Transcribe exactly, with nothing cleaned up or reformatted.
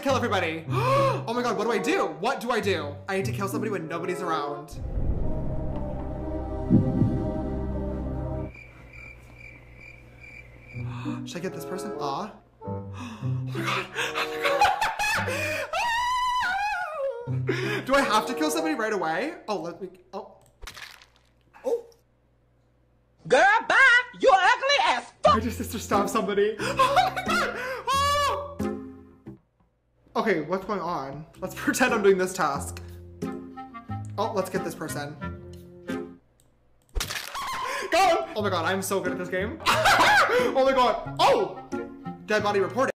kill everybody. Oh my god, what do I do? What do I do? I need to kill somebody when nobody's around. Should I get this person? Ah. Oh my god. Oh my god. Do I have to kill somebody right away? Oh, let me. Oh. Oh. Girl, bye. You're ugly as fuck. I just sister stabbed somebody. Oh my god. Oh. Okay, what's going on? Let's pretend I'm doing this task. Oh, let's get this person. Go! Oh my god, I'm so good at this game. Oh my god. Oh! Dead body reported.